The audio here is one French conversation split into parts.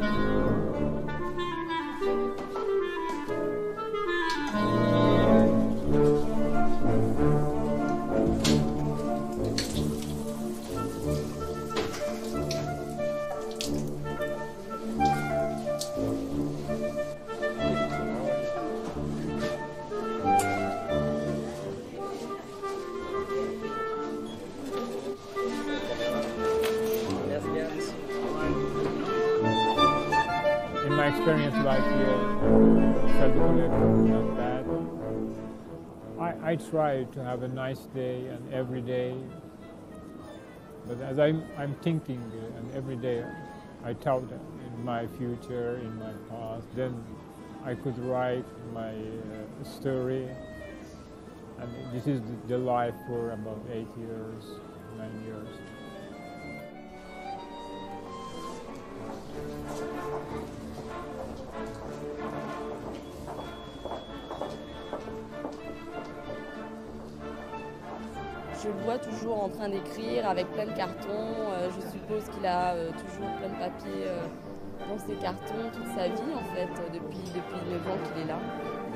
My experience life here felt not bad. I try to have a nice day and every day, but as I'm thinking and every day I thought in my future, in my past, then I could write my story, and this is the life for about 8 years, 9 years. Je le vois toujours en train d'écrire avec plein de cartons. Je suppose qu'il a toujours plein de papiers dans ses cartons toute sa vie en fait, depuis 9 ans qu'il est là.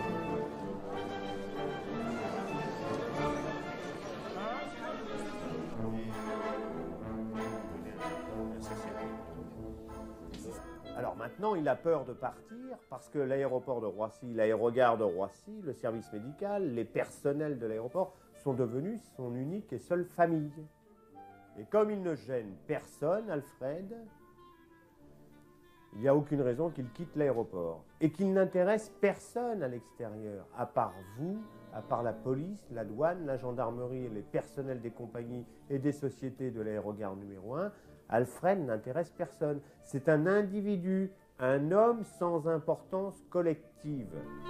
Alors maintenant, il a peur de partir parce que l'aéroport de Roissy, l'aérogare de Roissy, le service médical, les personnels de l'aéroport sont devenus son unique et seule famille. Et comme il ne gêne personne, Alfred, il n'y a aucune raison qu'il quitte l'aéroport. Et qu'il n'intéresse personne à l'extérieur, à part vous, à part la police, la douane, la gendarmerie et les personnels des compagnies et des sociétés de l'aérogare numéro 1. Alfred n'intéresse personne. C'est un individu, un homme sans importance collective.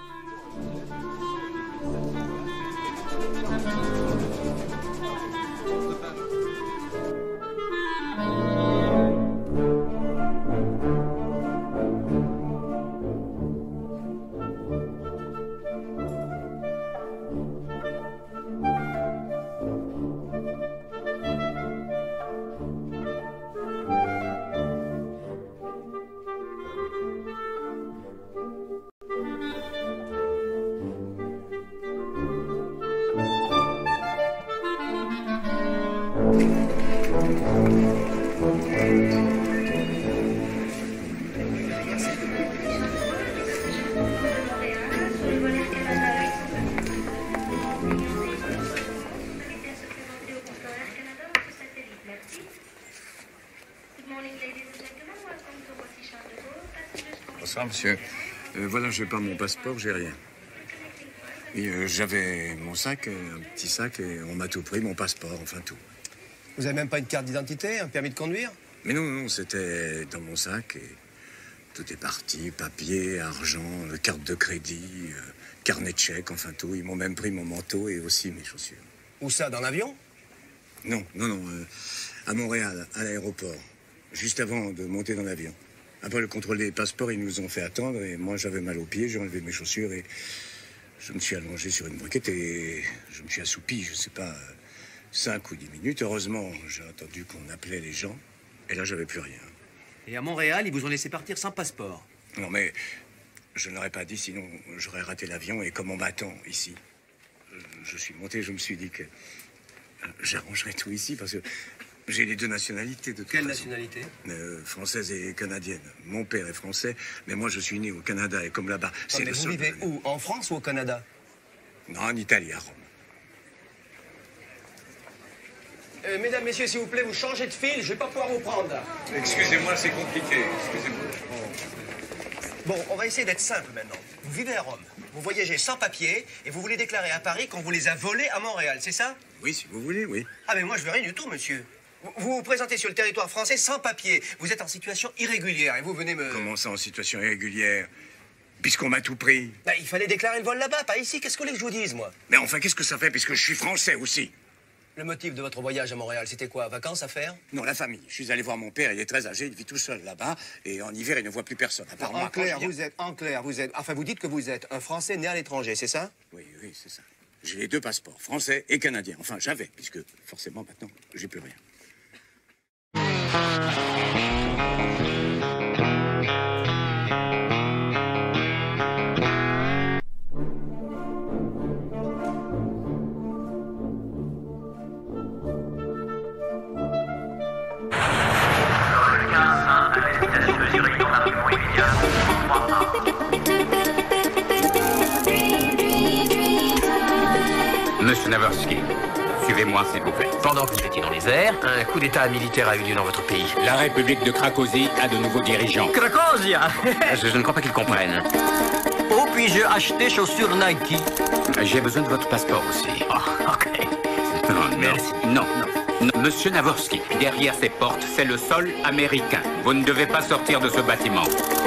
Bonsoir, monsieur. Voilà, je n'ai pas mon passeport, j'ai rien. Et j'avais mon sac, un petit sac, et on m'a tout pris, mon passeport, enfin tout. Vous avez même pas une carte d'identité, un permis de conduire? Mais non, c'était dans mon sac, et tout est parti, papier, argent, carte de crédit, carnet de chèques, enfin tout. Ils m'ont même pris mon manteau et aussi mes chaussures. Où ça, dans l'avion? Non, à Montréal, à l'aéroport, juste avant de monter dans l'avion. Après le contrôle des passeports, ils nous ont fait attendre et moi j'avais mal aux pieds, j'ai enlevé mes chaussures et je me suis allongé sur une briquette et je me suis assoupi, je sais pas, 5 ou 10 minutes. Heureusement, j'ai entendu qu'on appelait les gens et là j'avais plus rien. Et à Montréal, ils vous ont laissé partir sans passeport? Non mais je ne l'aurais pas dit, sinon j'aurais raté l'avion et comme on m'attend ici, je suis monté, je me suis dit que j'arrangerais tout ici parce que j'ai les deux nationalités de toute façon. Quelle nationalité? Française et canadienne. Mon père est français, mais moi je suis né au Canada et comme là-bas, c'est le vous seul. vivez où? En France ou au Canada? Non, en Italie, à Rome. Mesdames, messieurs, s'il vous plaît, vous changez de fil, je vais pas pouvoir vous prendre là. Excusez-moi, c'est compliqué. Excusez-moi. Bon, on va essayer d'être simple maintenant. Vous vivez à Rome, vous voyagez sans papier et vous voulez déclarer à Paris qu'on vous les a volés à Montréal, c'est ça? Oui, si vous voulez, oui. Ah mais moi je veux rien du tout, monsieur. Vous vous présentez sur le territoire français sans papier. Vous êtes en situation irrégulière et vous venez me... Comment ça, en situation irrégulière? Puisqu'on m'a tout pris. Bah, il fallait déclarer le vol là-bas, pas ici. Qu'est-ce que vous voulez que je vous dise, moi? Mais enfin, qu'est-ce que ça fait puisque je suis français aussi? Le motif de votre voyage à Montréal, c'était quoi? Vacances à faire? Non, la famille. Je suis allé voir mon père, il est très âgé, il vit tout seul là-bas. Et en hiver, il ne voit plus personne, à part moi. En clair, vous êtes... Enfin, vous dites que vous êtes un Français né à l'étranger, c'est ça? Oui, c'est ça. J'ai les deux passeports, français et canadien. Enfin, j'avais, puisque forcément, maintenant, j'ai plus rien. Monsieur Navorski, suivez-moi s'il vous plaît. Pendant que vous étiez dans les airs, un coup d'état militaire a eu lieu dans votre pays. La République de Cracovie a de nouveaux dirigeants. Cracovia. Je ne crois pas qu'ils comprennent. Où puis-je acheter chaussures Nike? J'ai besoin de votre passeport aussi. Oh, ok. Non, merci. Non. Monsieur Navorski, derrière ces portes, c'est le sol américain. Vous ne devez pas sortir de ce bâtiment.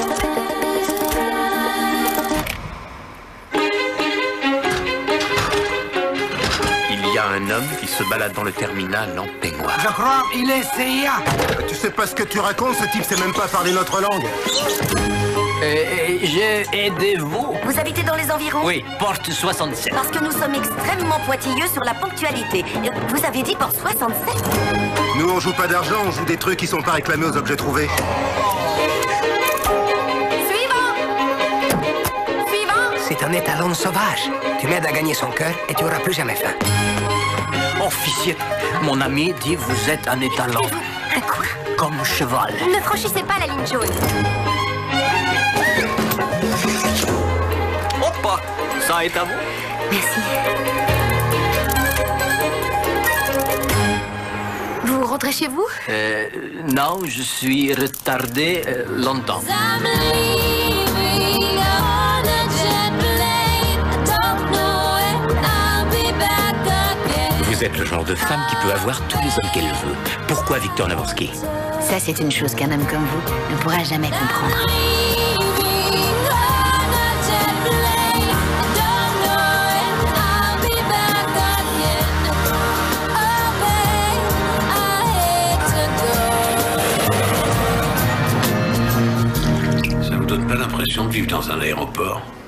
Il y a un homme qui se balade dans le terminal en peignoir. Je crois il est CIA. Tu sais pas ce que tu racontes, ce type sait même pas parler notre langue. Aidez-vous. Vous habitez dans les environs? Oui, porte 67. Parce que nous sommes extrêmement pointilleux sur la ponctualité. Vous avez dit porte 67? Nous, on joue pas d'argent, on joue des trucs qui sont pas réclamés aux objets trouvés. C'est un étalon sauvage. Tu m'aides à gagner son cœur et tu auras plus jamais faim. Officier, mon ami dit vous êtes un étalon. Quoi? Comme cheval. Ne franchissez pas la ligne jaune. Hop, ça est à vous. Merci. Vous rentrez chez vous? Non, je suis retardé longtemps. Vous êtes le genre de femme qui peut avoir tous les hommes qu'elle veut. Pourquoi Victor Navorski? Ça, c'est une chose qu'un homme comme vous ne pourra jamais comprendre. Ça vous donne pas l'impression de vivre dans un aéroport?